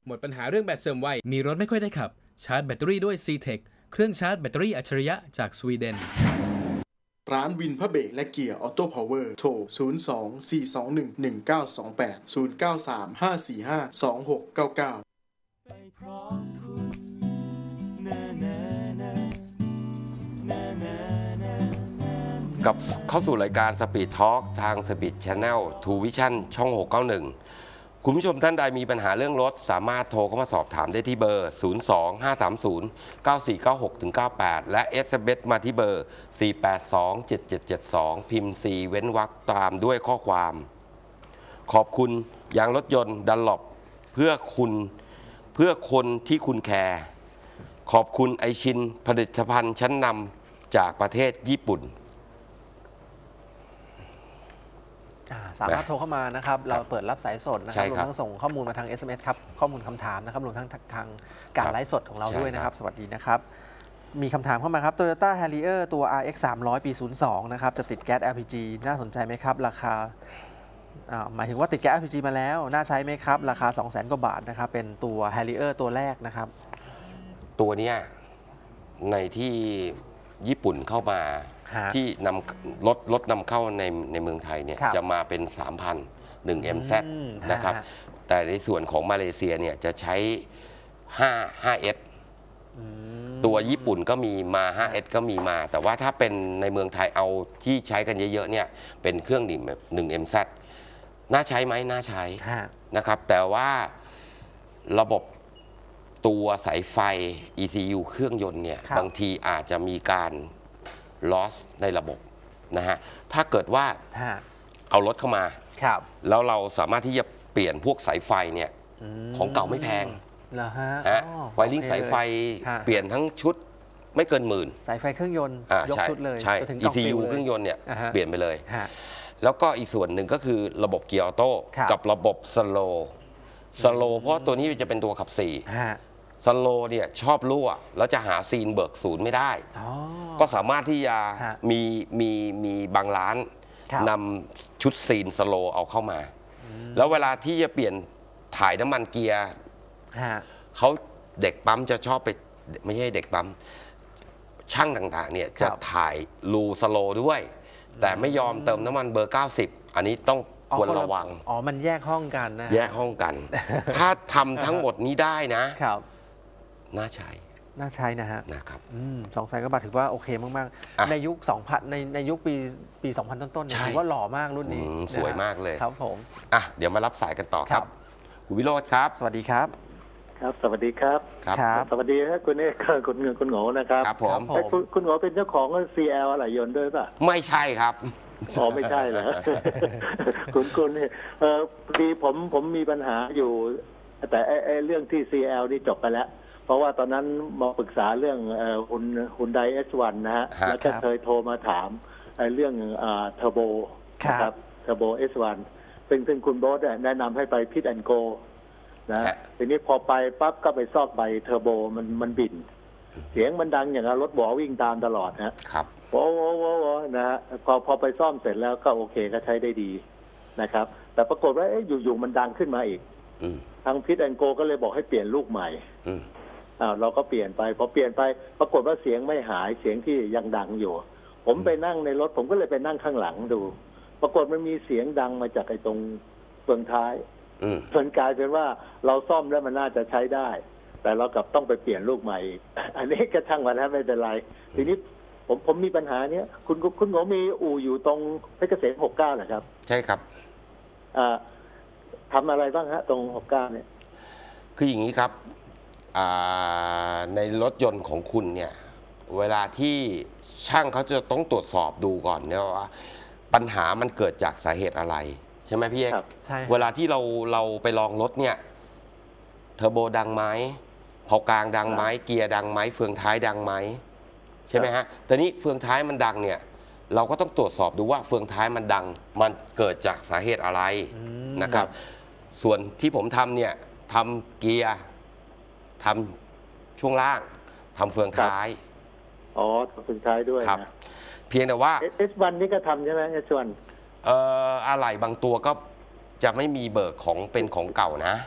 หมดปัญหาเรื่องแบตเสื่อมไวมีรถไม่ค่อยได้ขับชาร์จแบตเตอรี่ด้วย C-Tech เครื่องชาร์จแบตเตอรี่อัจฉริยะจากสวีเดนร้านวินพระเบรกและเกียร์ออโต้พาวเวอร์โทร 02-421-1928 093-545-2699 กับเข้าสู่รายการ Speed Talk ทาง Speed Channel True Vision ช่อง 691 คุณผู้ชมท่านใดมีปัญหาเรื่องรถสามารถโทรเข้ามาสอบถามได้ที่เบอร์ 025309496-98 และ SMS มาที่เบอร์ 4827772 พิมพ์ C เว้นวรรคตามด้วยข้อความขอบคุณยางรถยนต์ดันล็อปเพื่อคนที่คุณแคร์ขอบคุณไอชินผลิตภัณฑ์ชั้นนำจากประเทศญี่ปุ่นสามารถโทรเข้ามานะครับเราเปิดรับสายสดนะครับรวมทั้งส่งข้อมูลมาทาง SMS ครับข้อมูลคำถามนะครับรวมทั้งทางการไลฟ์สดของเราด้วยนะครับสวัสดีนะครับมีคำถามเข้ามาครับ Toyota Harrier ตัว RX 300 ปี 02 นะครับจะติดแก๊ส LPG น่าสนใจไหมครับราคาหมายถึงว่าติดแก๊ส LPG มาแล้วน่าใช้ไหมครับราคา 200,000 กว่าบาทนะครับเป็นตัว Harrier ตัวแรกนะครับตัวนี้ในที่ญี่ปุ่นเข้ามาที่นำรถนำเข้าในเมืองไทยเนี่ยจะมาเป็น 3,000 1 MZ นะครับแต่ในส่วนของมาเลเซียเนี่ยจะใช้ 5S ตัวญี่ปุ่นก็มีมา 5S ก็มีมาแต่ว่าถ้าเป็นในเมืองไทยเอาที่ใช้กันเยอะๆเนี่ยเป็นเครื่อง1 MZ น่าใช้ไหมน่าใช้นะครับแต่ว่าระบบตัวสายไฟ ECU เครื่องยนต์เนี่ยบางทีอาจจะมีการloss ในระบบนะฮะถ้าเกิดว่าเอารถเข้ามาแล้วเราสามารถที่จะเปลี่ยนพวกสายไฟเนี่ยของเก่าไม่แพงไวริ่งสายไฟเปลี่ยนทั้งชุดไม่เกินหมื่นสายไฟเครื่องยนต์ยกชุดเลยใช่ ECU เครื่องยนต์เนี่ยเปลี่ยนไปเลยแล้วก็อีกส่วนหนึ่งก็คือระบบเกียร์ออโต้กับระบบสโลเพราะตัวนี้จะเป็นตัวขับ4สโลเนี่ยชอบรั่วแล้วจะหาซีนเบิกศูนย์ไม่ได้ก็สามารถที่จะมีบางร้านนำชุดซีนสโลเอาเข้ามาแล้วเวลาที่จะเปลี่ยนถ่ายน้ำมันเกียร์เขาเด็กปั๊มจะชอบไปไม่ใช่เด็กปั๊มช่างต่างๆเนี่ยจะถ่ายรูสโลด้วยแต่ไม่ยอมเติมน้ำมันเบอร์90อันนี้ต้องควรระวังมันแยกห้องกันนะแยกห้องกันถ้าทำทั้งหมดนี้ได้นะครับน่าใช้นะฮะนะครับ 200,000 กว่าบาทถือว่าโอเคมากๆในยุค 2000 ในยุคปี 2000 ต้นๆถือว่าหล่อมากรุ่นนี้สวยมากเลยครับผมเดี๋ยวมารับสายกันต่อครับคุณวิโรจน์ครับสวัสดีครับครับสวัสดีครับสวัสดีครับคุณเอกคุณโง่นะครับครับผมคุณโง่เป็นเจ้าของ CL อะไรยนต์ด้วยป่ะไม่ใช่ครับไม่ใช่เหรอคุณเนี่ยดีผมมีปัญหาอยู่แต่เรื่องที่ CL นี่จบไปแล้วเพราะว่าตอนนั้นมาปรึกษาเรื่องฮุนได S1 นะฮะแล้วก็เคยโทรมาถามเรื่องเทอร์โบนะครับเทอร์โบ S1 ซึ่งคุณโบ๊ทแนะนำให้ไปพิทแอนโกนะทีนี้พอไปปั๊บก็ไปซ่อมใบเทอร์โบมันบิ่นเสียงมันดังอย่างรถบอวิ่งตามตลอดนะครับโอ้นะฮะพอไปซ่อมเสร็จแล้วก็โอเคก็ใช้ได้ดีนะครับแต่ปรากฏว่าอยู่ๆมันดังขึ้นมาอีกทางพิทแอนโกก็เลยบอกให้เปลี่ยนลูกใหม่เราก็เปลี่ยนไปพอเปลี่ยนไปปรากฏว่าเสียงไม่หายเสียงที่ยังดังอยู่ผมไปนั่งในรถผมก็เลยไปนั่งข้างหลังดูปรากฏมันมีเสียงดังมาจากไอ้ตรงเฟืองท้ายจนกลายเป็นว่าเราซ่อมแล้วมันน่าจะใช้ได้แต่เรากลับต้องไปเปลี่ยนลูกใหม่อันนี้ก็ช่างมันไม่เป็นไรทีนี้ผมมีปัญหาเนี้ยคุณหมอมีอู่อยู่ตรงเพชรเกษม69เหรอครับใช่ครับทำอะไรบ้างฮะตรง69เนี่ยคืออย่างนี้ครับในรถยนต์ของคุณเนี่ยเวลาที่ช่างเขาจะต้องตรวจสอบดูก่อนเนี่ยว่าปัญหามันเกิดจากสาเหตุอะไรใช่ไหมพี่เอกเวลาที่เราไปลองรถเนี่ยเทอร์โบดังไหมเผากลางดังไหมเกียร์ดังไหมเฟืองท้ายดังไหมใช่ไหมฮะแต่นี้เฟืองท้ายมันดังเนี่ยเราก็ต้องตรวจสอบดูว่าเฟืองท้ายมันดังมันเกิดจากสาเหตุอะไรนะครับส่วนที่ผมทำเนี่ยทำเกียร์ทำช่วงล่างทำเฟืองท้ายทำเฟืองท้ายด้วยครับเพียงแต่ว่า S1 นี่ก็ทำใช่ไหม S1 อะไหล่บางตัวก็จะไม่มีเบิกของเป็นของเก่านะ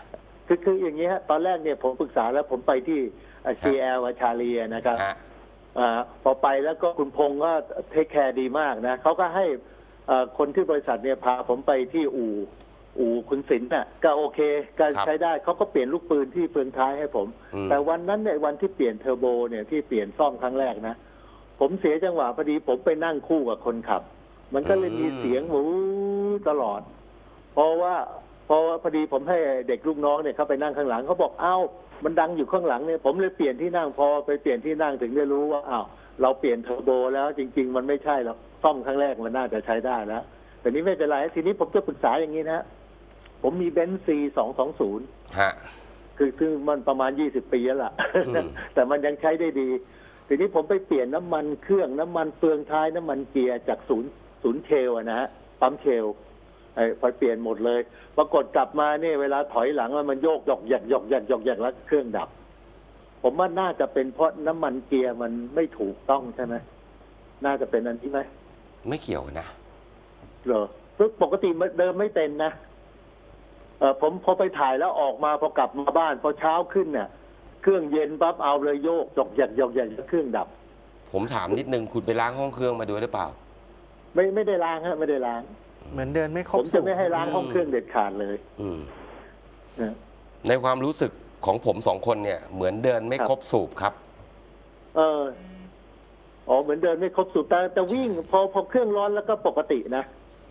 คืออย่างนี้ฮะตอนแรกเนี่ยผมปรึกษาแล้วผมไปที่ CL ชาลีนะครับพอไปแล้วก็คุณพงศ์ก็เทคแคร์ดีมากนะเขาก็ให้คนที่บริษัทเนี่ยพาผมไปที่อู่คุณศิลป์น่ะก็โอเคก็ใช้ได้เขาก็เปลี่ยนลูกปืนที่เฟืองท้ายให้ผมแต่วันนั้นเนี่ยวันที่เปลี่ยนเทอร์โบเนี่ยที่เปลี่ยนซ่อมครั้งแรกนะผมเสียจังหวะพอดีผมไปนั่งคู่กับคนขับมันก็เลยมีเสียงหูตลอดเพราะว่าพอดีผมให้เด็กลูกน้องเนี่ยเขาไปนั่งข้างหลังเขาบอกเอ้ามันดังอยู่ข้างหลังเนี่ยผมเลยเปลี่ยนที่นั่งพอไปเปลี่ยนที่นั่งถึงได้รู้ว่าอ้าวเราเปลี่ยนเทอร์โบแล้วจริงๆมันไม่ใช่หรอกซ่อมครั้งแรกมันน่าจะใช้ได้แล้วแต่นี้ไม่เป็นไรทีนี้ผมจะปรึกษาอย่างนี้นะผมมีเบนซ์ C220 คือมันประมาณ20 ปีแล้วล่ะ แต่มันยังใช้ได้ดีทีนี้ผมไปเปลี่ยนน้ำมันเครื่องน้ำมันเฟืองท้ายน้ำมันเกียร์จากศูนย์เชลนะฮะปั๊มเชลพอเปลี่ยนหมดเลยปรากฏกลับมาเนี่ยเวลาถอยหลังมันโยกหยอกหยักแล้วเครื่องดับผมว่าน่าจะเป็นเพราะน้ำมันเกียร์มันไม่ถูกต้องใช่ไหมน่าจะเป็นอันนี้ไหมไม่เกี่ยวนะเหรอปกติเดิมไม่เป็นนะผมพอไปถ่ายแล้วออกมาพอกลับมาบ้านพอเช้าขึ้นเนี่ยเครื่องเย็นปั๊บเอาเลยโยกหยอกหยักเครื่องดับผมถามนิดนึงคุณไปล้างห้องเครื่องมาดูหรือเปล่าไม่ได้ล้างฮะไม่ได้ล้างเหมือนเดินไม่ครบผมจะไม่ให้ล้างห้องเครื่องเด็ดขาดเลยในความรู้สึกของผม2 คนเนี่ยเหมือนเดินไม่ครบสูบครับเหมือนเดินไม่ครบสูบแต่วิ่งพอเครื่องร้อนแล้วก็ปกตินะ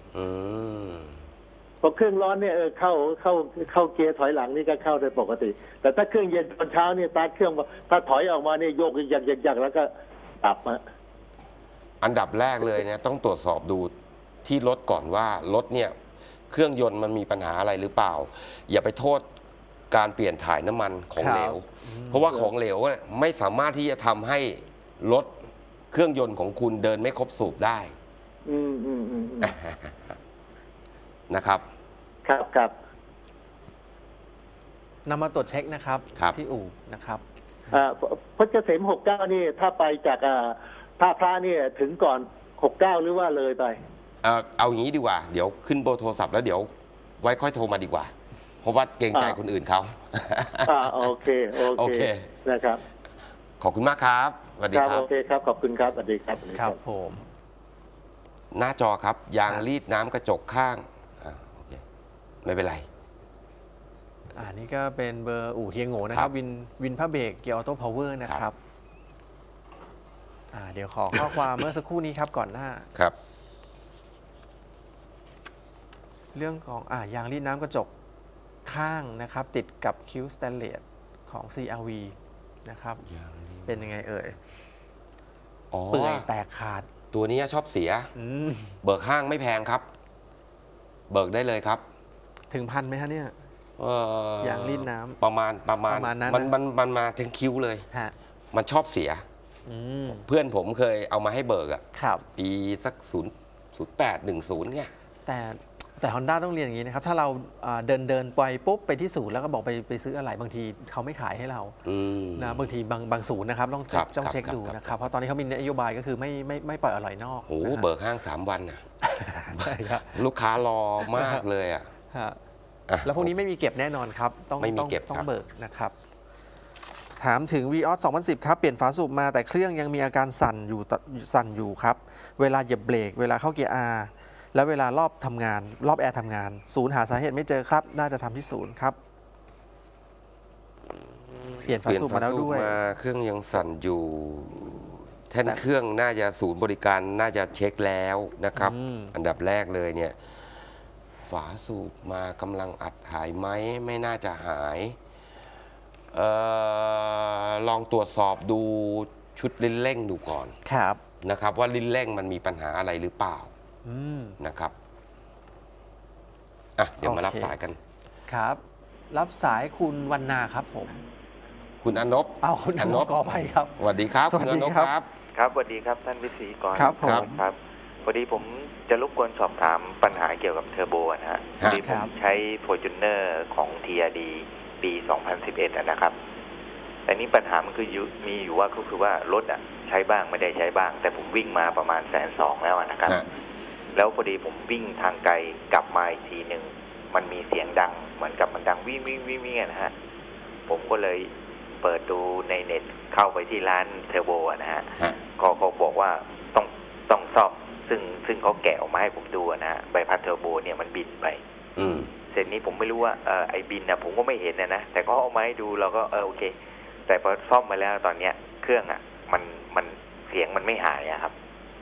พอเครื่องร้อนเนี่ยเข้าเกียร์ถอยหลังนี่ก็เข้าได้ปกติแต่ถ้าเครื่องเย็นตอนเช้าเนี่ยสตาร์ทเครื่องถ้าถอยออกมาเนี่ยโยกหยักแล้วก็ดับอันดับแรกเลยเนี่ยต้องตรวจสอบดูที่รถก่อนว่ารถเนี่ยเครื่องยนต์มันมีปัญหาอะไรหรือเปล่าอย่าไปโทษการเปลี่ยนถ่ายน้ำมันของเหลวเพราะว่าของเหลวไม่สามารถที่จะทำให้รถเครื่องยนต์ของคุณเดินไม่ครบสูบได้นะครับครับนำมาตรวจเช็คนะครับที่อู่นะครับเพชรเกษม69นี่ถ้าไปจากท่าพระนี่ถึงก่อน69หรือว่าเลยไปเอาอย่างนี้ดีกว่าเดี๋ยวขึ้นเบอร์โทรศัพท์แล้วเดี๋ยวไว้ค่อยโทรมาดีกว่าเพราะว่าเกรงใจคนอื่นเขาโอเคนะครับขอบคุณมากครับสวัสดีครับโอเคครับขอบคุณครับสวัสดีครับครับผมหน้าจอครับยางรีดน้ำกระจกข้างโอเคไม่เป็นไรนี่ก็เป็นเบอร์อู่เฮียโง่นะครับวินพระเบรกเกียร์ออโต้พาวเวอร์นะครับเดี๋ยวขอข้อความเมื่อสักครู่นี้ครับก่อนหน้าครับเรื่องของยางรีดน้ำกระจกข้างนะครับติดกับคิ้วสแตนเลสของ CRV นะครับเป็นยังไงเอ่ยเปื่อยแตกขาดตัวนี้ชอบเสียเบิกข้างไม่แพงครับเบิกได้เลยครับถึง1,000ไหมฮะเนี่ยยางรีดน้ำประมาณนั้นมันมาถึงคิ้วเลยมันชอบเสียเพื่อนผมเคยเอามาให้เบิกปีสัก0810เนี่ยแต่ Honda ต้องเรียนอย่างนี้นะครับถ้าเราเดินไปปุ๊บไปที่ศูนย์แล้วก็บอกไปซื้ออะไรบางทีเขาไม่ขายให้เรานะบางทีบางศูนย์นะครับต้องเช็คดูนะครับเพราะตอนนี้เขามีนโยบายก็คือไม่ปล่อยอร่อยนอกโอ้เบิกห้าง3 วันนะลูกค้ารอมากเลยแล้วพวกนี้ไม่มีเก็บแน่นอนครับต้องเบิกนะครับถามถึง Vios 2010ครับเปลี่ยนฝาสูบมาแต่เครื่องยังมีอาการสั่นอยู่ครับเวลาเหยียบเบรกเวลาเข้าเกียร์ Rแล้วเวลารอบแอร์ทำงานศูนย์หาสาเหตุไม่เจอครับน่าจะทำที่ศูนย์ครับเปลี่ยนฝาสูบมาแล้วด้วยเครื่องยังสั่นอยู่แท่นเครื่องน่าจะศูนย์บริการน่าจะเช็คแล้วนะครับอันดับแรกเลยเนี่ยฝาสูบมากำลังอัดหายไหมไม่น่าจะหายลองตรวจสอบดูชุดลิ้นเร่งดูก่อนนะครับว่าลิ้นเร่งมันมีปัญหาอะไรหรือเปล่านะครับเดี๋ยวมารับสายกันครับรับสายคุณวรรณาครับผมคุณอนบคุณอนบขอไปครับสวัสดีครับคุณอนบครับครับสวัสดีครับท่านวิศรีกรครับครับพอดีผมจะรบกวนสอบถามปัญหาเกี่ยวกับเทอร์โบนะฮะพอดีผมใช้ Fortuner ของ TRD ปี 2011นะครับแต่นี้ปัญหามันคือมีอยู่ว่าก็คือว่ารถใช้บ้างไม่ได้ใช้บ้างแต่ผมวิ่งมาประมาณ120,000แล้วนะครับแล้วพอดีผมวิ่งทางไกลกลับมาอีกทีหนึ่งมันมีเสียงดังเหมือนกับมันดังวิ่งวิ่งวิ่งวิ่งนะฮะผมก็เลยเปิดดูในเน็ตเข้าไปที่ร้านเทอร์โบนะฮะเขาบอกว่าต้องซ่อมซึ่งเขาแกะออกมาให้ผมดูนะฮะใบพัดเทอร์โบเนี่ยมันบินไปเสร็จนี้ผมไม่รู้ว่าไอ้บินนะผมก็ไม่เห็นนะแต่เขาเอามาให้ดูเราก็โอเคแต่พอซ่อมมาแล้วตอนเนี้ยเครื่องมันเสียงมันไม่หายอะครับ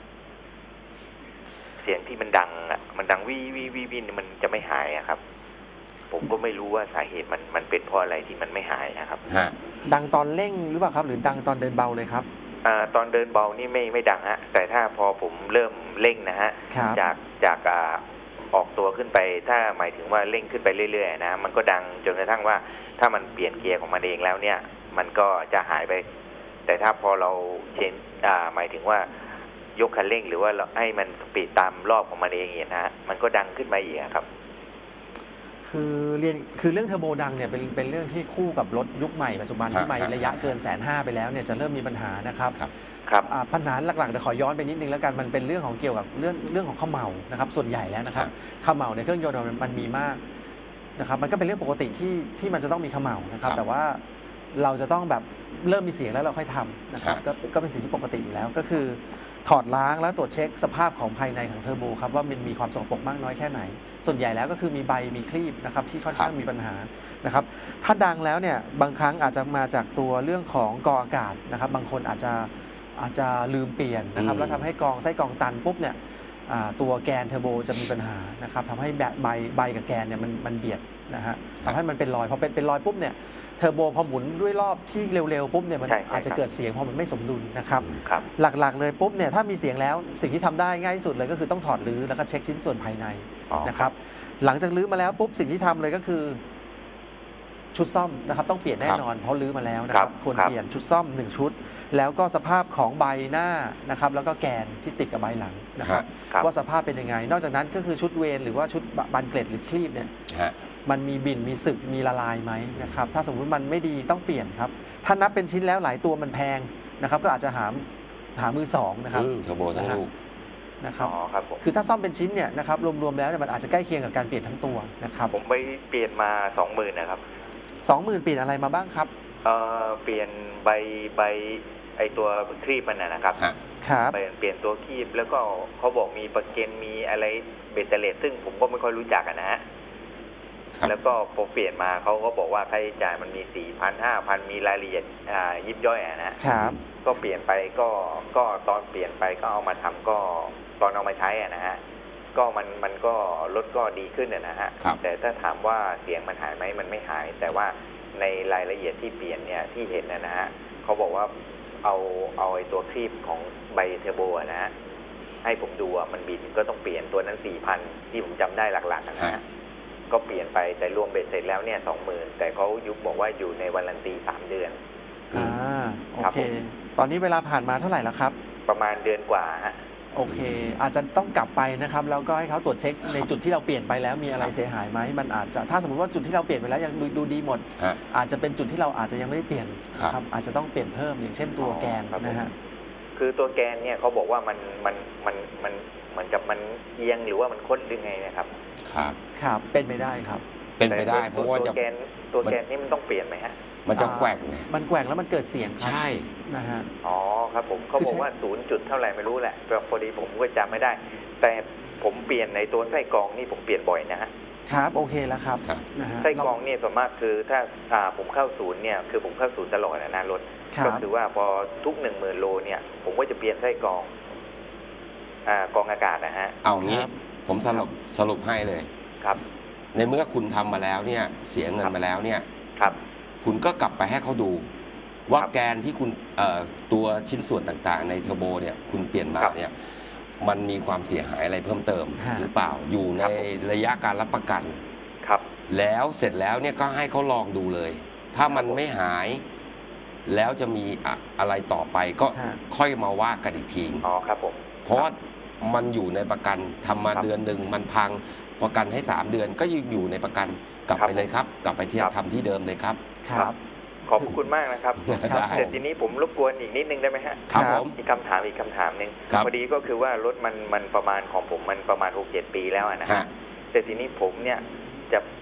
เสียงที่มันดังมันดังวิมันจะไม่หายอะครับผมก็ไม่รู้ว่าสาเหตุมันเป็นเพราะอะไรที่มันไม่หายนะครับดังตอนเร่งหรือเปล่าครับหรือดังตอนเดินเบาเลยครับตอนเดินเบานี่ไม่ดังฮะแต่ถ้าพอผมเริ่มเร่งนะฮะจากออกตัวขึ้นไปถ้าหมายถึงว่าเร่งขึ้นไปเรื่อยๆนะมันก็ดังจนกระทั่งว่าถ้ามันเปลี่ยนเกียร์ของมันเองแล้วเนี่ยมันก็จะหายไปแต่ถ้าพอเราหมายถึงว่ายกคันเร่งหรือว่าให้มันสปีดตามรอบของมันเองเนี่ยนะมันก็ดังขึ้นมาอีกครับคือเรื่องเทอร์โบดังเนี่ยเป็นเรื่องที่คู่กับรถยุคใหม่ปัจจุบันที่ไมล์ระยะเกิน150,000ไปแล้วเนี่ยจะเริ่มมีปัญหานะครับปัญหาหลักๆจะขอย้อนไปนิดนึงแล้วกันมันเป็นเรื่องของเกี่ยวกับเรื่องของข้าวเมานะครับส่วนใหญ่แล้วนะครับข้าวเมาในเครื่องยนต์มันมีมากนะครับมันก็เป็นเรื่องปกติที่มันจะต้องมีข้าวเมานะครับแต่ว่าเราจะต้องแบบเริ่มมีเสียงแล้วเราค่อยทำนะครับก็เป็นสิ่งที่ปกติอยู่แล้วก็คือถอดล้างแล้วตรวจเช็คสภาพของภายในของเทอร์โบครับว่ามันมีความสกปรกมากน้อยแค่ไหนส่วนใหญ่แล้วก็คือมีใบมีครีบนะครับที่ค่อนข้างมีปัญหานะครับถ้าดังแล้วเนี่ยบางครั้งอาจจะมาจากตัวเรื่องของกรองอากาศนะครับบางคนอาจจะลืมเปลี่ยนนะครับแล้วทำให้ไส้กรองตันปุ๊บเนี่ยตัวแกนเทอร์โบจะมีปัญหานะครับทำให้ใบกับแกนเนี่ยมันเบียดนะฮะทำให้มันเป็นรอยพอเป็นรอยปุ๊บเนี่ยเทอร์โบพอหมุนด้วยรอบที่เร็วๆปุ๊บเนี่ยมันอาจจะเกิดเสียงพอมันไม่สมดุลนะครับหลักๆเลยปุ๊บเนี่ยถ้ามีเสียงแล้วสิ่งที่ทำได้ง่ายที่สุดเลยก็คือต้องถอดรื้อแล้วก็เช็คชิ้นส่วนภายในนะครับหลังจากรื้อมาแล้วปุ๊บสิ่งที่ทำเลยก็คือชุดซ่อมนะครับต้องเปลี่ยนแน่นอนเพราะรื้อมาแล้วนะครับควรเปลี่ยนชุดซ่อม1ชุดแล้วก็สภาพของใบหน้านะครับแล้วก็แกนที่ติดกับใบหลังนะครับว่าสภาพเป็นยังไงนอกจากนั้นก็คือชุดเวนหรือว่าชุดบันเกล็ดหรือครีบเนี่ยมันมีบิ่นมีสึกมีละลายไหมนะครับถ้าสมมุติมันไม่ดีต้องเปลี่ยนครับถ้านับเป็นชิ้นแล้วหลายตัวมันแพงนะครับก็อาจจะหามือสองนะครับเทอร์โบทั้งลูกนะครับคือถ้าซ่อมเป็นชิ้นเนี่ยนะครับรวมๆแล้วมันอาจจะใกล้เคียงกับการเปลี่ยนทั้งตัวนะครับผมไปเปลี่ยนมา 20,000 นะครับ 20,000เปลี่ยนอะไรมาบ้างครับเปลี่ยนใบไอตัวครีบมันนะครับเปลี่ยนตัวครีบแล้วก็เขาบอกมีประกันมีอะไรเบตเตอร์เลสซึ่งผมก็ไม่ค่อยรู้จักนะฮะแล้วก็พอเปลี่ยนมาเขาก็บอกว่าค่าใช้จ่ายมันมี 4,000 5,000 มีรายละเอียดยิบย่อยนะครับก็เปลี่ยนไปก็ตอนเปลี่ยนไปก็เอามาทำก็ตอนเอามาใช้นะฮะก็มันก็รถก็ดีขึ้นนะฮะแต่ถ้าถามว่าเสียงมันหายไหมมันไม่หายแต่ว่าในรายละเอียดที่เปลี่ยนเนี่ยที่เห็นนะฮะเขาบอกว่าเอาไอ้ตัวครีบของใบเทอร์โบนะฮะให้ผมดูมันบินก็ต้องเปลี่ยนตัวนั้น 4,000 ที่ผมจำได้หลักๆนะฮะก็เปลี่ยนไปแต่รวมเบ็ดเสร็จแล้วเนี่ย 20,000 แต่เขายุบบอกว่าอยู่ในวารันตี3 เดือนโอเคตอนนี้เวลาผ่านมาเท่าไหร่แล้วครับประมาณเดือนกว่าฮะโอเคอาจจะต้องกลับไปนะครับแล้วก็ให้เขาตรวจเช็คในจุดที่เราเปลี่ยนไปแล้วมีอะไรเสียหายไหมมันอาจจะถ้าสมมติว่าจุดที่เราเปลี่ยนไปแล้วยังดูดีหมดอาจจะเป็นจุดที่เราอาจจะยังไม่ได้เปลี่ยนครับอาจจะต้องเปลี่ยนเพิ่มอย่างเช่นตัวแกนนะฮะคือตัวแกนเนี่ยเขาบอกว่ามันเหมือนกับมันเอียงหรือว่ามันคดหรือไงนะครับครับเป็นไปได้ครับเป็นไปได้เพราะว่าตัวแกนนี่มันต้องเปลี่ยนไหมฮะมันจะแกว่งมันแกว่งแล้วมันเกิดเสียงใช่นะฮะอ๋อครับผมเขาบอกว่า0 จุดเท่าไหร่ไม่รู้แหละแต่พอดีผมก็จำไม่ได้แต่ผมเปลี่ยนในตัวไส้กรองนี่ผมเปลี่ยนบ่อยนะฮะครับโอเคแล้วครับไส้กรองนี่ส่วนมากคือถ้าผมเข้าศูนย์เนี่ยคือผมเข้าศูนย์ตลอดนะรถก็คือว่าพอทุก 10,000 โลเนี่ยผมก็จะเปลี่ยนไส้กรองกรองอากาศนะฮะเอางี้ผมสรุปให้เลยครับในเมื่อคุณทำมาแล้วเนี่ยเสียเงินมาแล้วเนี่ยครับคุณก็กลับไปให้เขาดูว่าแกนที่คุณตัวชิ้นส่วนต่างๆในเทอร์โบเนี่ยคุณเปลี่ยนมาเนี่ยมันมีความเสียหายอะไรเพิ่มเติมหรือเปล่าอยู่ในระยะการรับประกันครับแล้วเสร็จแล้วเนี่ยก็ให้เขาลองดูเลยถ้ามันไม่หายแล้วจะมีอะไรต่อไปก็ค่อยมาว่ากันอีกทีอ๋อครับผมเพราะมันอยู่ในประกันทำมาเดือนหนึ่งมันพังประกันให้3 เดือนก็ยังอยู่ในประกันกลับไปเลยครับกลับไปทำที่เดิมเลยครับครับขอบคุณมากนะครับแต่ทีนี้ผมรบกวนอีกนิดนึงได้ไหมฮะครับผมอีกคำถามนึงพอดีก็คือว่ารถมันประมาณของผมมันประมาณ 6-7 ปีแล้วนะฮะแต่ทีนี้ผมเนี่ยจะ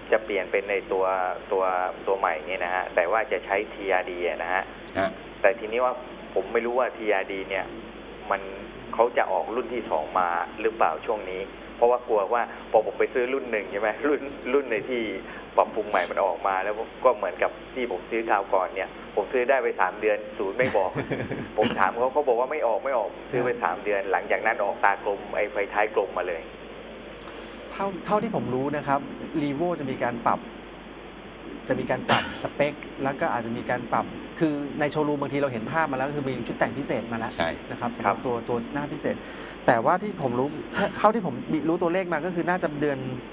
จะเปลี่ยนเป็นในตัวใหม่เนี่ยนะฮะแต่ว่าจะใช้ TRD นะฮะแต่ทีนี้ว่าผมไม่รู้ว่า TRD เนี่ยมันเขาจะออกรุ่นที่2มาหรือเปล่าช่วงนี้เพราะว่ากลัวว่าพอผมไปซื้อรุ่น1ใช่ไหมรุ่นในที่ปรับปรุงใหม่มันออกมาแล้วก็เหมือนกับที่ผมซื้อคราวก่อนเนี่ยผมซื้อได้ไป3 เดือนศูนย์ไม่บอก ผมถามเขาบอกว่าไม่ออกซื้อไป3 เดือนหลังจากนั้นออกตากลมไอ้ไฟท้ายกลมมาเลยเท่าที่ผมรู้นะครับรีโวจะมีการปรับสเปคแล้วก็อาจจะมีการปรับคือในโชว์รูมบางทีเราเห็นภาพมาแล้วคือมีชุดแต่งพิเศษมาแล้วนะครับสำหรับตัวหน้าพิเศษแต่ว่าที่ผมรู้เท่าที่ผมรู้ตัวเลขมาก็คือน่าจะเดือน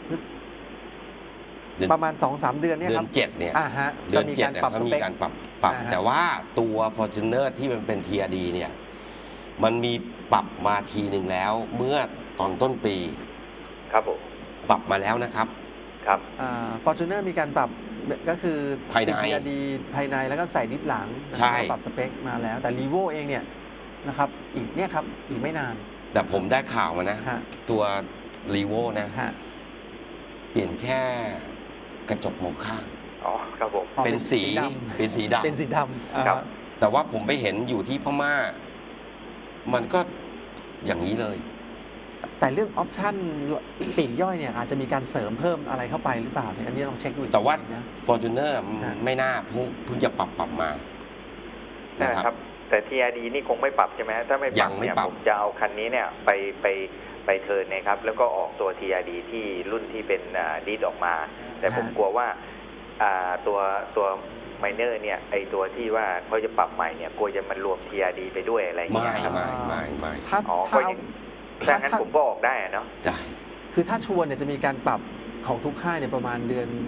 ประมาณ 2-3 เดือนเนี่ยครับเดือน7เนี่ยเดือน7เนี่ยเขามีการปรับแต่ว่าตัว Fortuner ที่มันเป็น TRD เนี่ยมันมีปรับมาทีหนึ่งแล้วเมื่อตอนต้นปีครับผมปรับมาแล้วนะครับครับ Fortuner มีการปรับก็คือภายใน TRD ภายในแล้วก็ใส่ดิสหลังปรับสเปคมาแล้วแต่ Revo เองเนี่ยนะครับอีกไม่นานแต่ผมได้ข่าวมานะตัว Revo นะเปลี่ยนแค่กระจกมองข้างครับผมเป็นสีดำครับแต่ว่าผมไปเห็นอยู่ที่พม่ามันก็อย่างนี้เลยแต่เรื่องออปชั่นปีกย่อยเนี่ยอาจจะมีการเสริมเพิ่มอะไรเข้าไปหรือเปล่าเนี่ยอันนี้ลองเช็คดูแต่ว่า Fortuner ไม่น่าเพิ่งจะปรับมานะครับแต่ TRD นี่คงไม่ปรับใช่ไหมถ้าไม่ปรับเนี่ยผมจะเอาคันนี้เนี่ยไปเทิร์นนะครับแล้วก็ออกตัว TRD ที่รุ่นที่เป็นดีดออกมาแต่ผมกลัวว่าตัวไมเนอร์เนี่ยไอตัวที่ว่าเขาจะปรับใหม่เนี่ยกลัวจะมันรวม TRD ไปด้วยอะไรอย่างเงี้ยครับไม่ถ้างั้นผมก็ออกได้เนาะได้คือถ้าชวนเนี่ยจะมีการปรับของทุกค่ายเนี่ยประมาณเดือน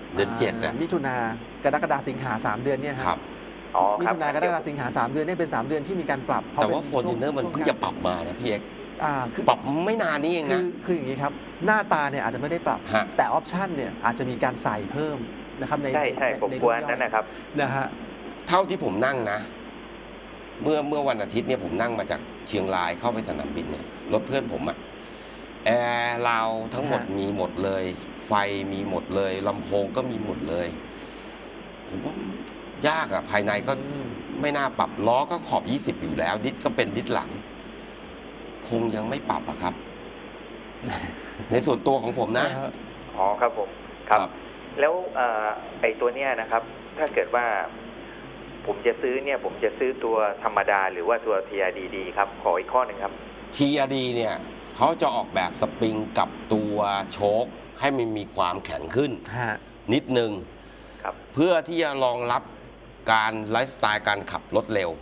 7 มิถุนากรกฎาคมสิงหา3 เดือนเนี่ยครับมิถุนากรกฎาคมสิงหา3 เดือนเนี่ยเป็น3 เดือนที่มีการปรับแต่ว่า Fortuner มันเพิ่งจะปรับมานะพี่เอกปรับไม่นานนี้เองนะคืออย่างนี้ครับหน้าตาเนี่ยอาจจะไม่ได้ปรับแต่ออปชั่นเนี่ยอาจจะมีการใส่เพิ่มนะครับใช่ผมกลัวนั้นนะครับเท่าที่ผมนั่งนะเมื่อวันอาทิตย์เนี่ยผมนั่งมาจากเชียงรายเข้าไปสนามบินเนี่ยรถเพื่อนผมอะแอร์เราทั้งหมดมีหมดเลยไฟมีหมดเลยลำโพงก็มีหมดเลยผมว่ายากอะภายในก็ไม่น่าปรับล้อก็ขอบ20อยู่แล้วดิสก็เป็นดิสหลังคงยังไม่ปรับอะครับในส่วนตัวของผมนะครับผมครับแล้วไอ้ตัวเนี้ยนะครับถ้าเกิดว่าผมจะซื้อเนี่ยผมจะซื้อตัวธรรมดาหรือว่าตัว TRD ดีครับขออีกข้อหนึ่งครับ TRD เนี่ยเขาจะออกแบบสปริงกับตัวโชคให้มันมีความแข็งขึ้นนิดนึงเพื่อที่จะรองรับการไลฟ์สไตล์การขับรถเร็ว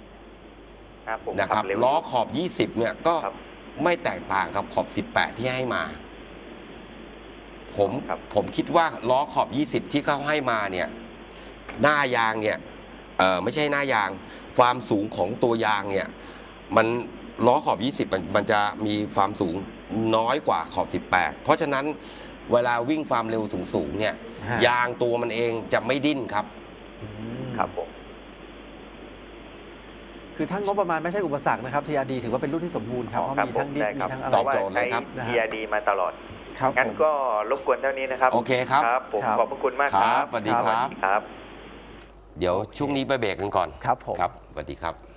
นะครับล้อขอบ20เนี่ยก็ไม่แตกต่างกับขอบ18ที่ให้มาผมคิดว่าล้อขอบ20ที่เขาให้มาเนี่ยหน้ายางเนี่ยไม่ใช่หน้ายางความสูงของตัวยางเนี่ยมันล้อขอบ20มันจะมีความสูงน้อยกว่าขอบ18เพราะฉะนั้นเวลาวิ่งความเร็วสูงเนี่ยยางตัวมันเองจะไม่ดิ้นครับครับผมคือทั้งงบประมาณไม่ใช่อุปสรรคนะครับ TRD ถือว่าเป็นรุ่นที่สมบูรณ์ครับเพราะมีทั้งดิสมีทั้งอะไรตอบโจทย์เลยครับ TRD มาตลอดงั้นก็รบกวนเท่านี้นะครับโอเคครับผมขอบพระคุณมากครับสวัสดีครับเดี๋ยวช่วงนี้ไปเบรกกันก่อนครับผมครับสวัสดีครับ